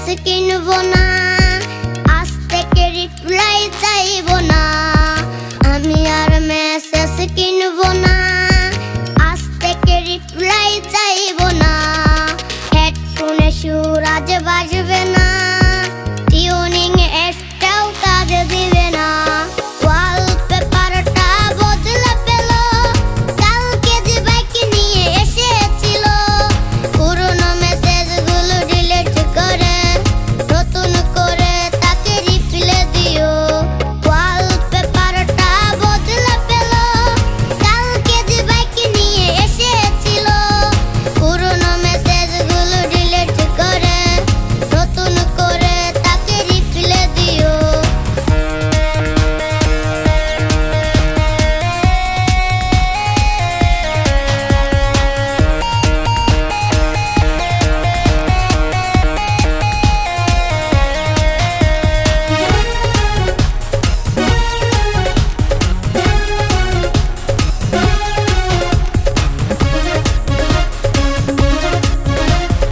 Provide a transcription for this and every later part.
কিনবো না, আজ থেকে রিপ্লাই চাইবো না। আমি আর মেসেজ কিনবো না, আজ থেকে রিপ্লাই চাইবো না। হেডফোনে সুর আজ বাজবে না, টিউনিং একটাও কাজে দিবে না। ওয়ালপেপারটা বদলে পেল, কালকে যে বাইক নিয়ে এসেছিল। পুরনো মেসেজগুলো ডিলিট করে নতুন করে তাকে রিপ্লাই দিও। ওয়ালপেপারটা বদলে পেল, কালকে যে বাইক নিয়ে এসেছিল। পুরনো মেসেজগুলো ডিলিট করে নতুন করে তাকে রিপ্লাই দিও।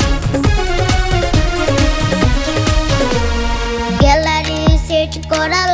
গ্যালারি সেট করা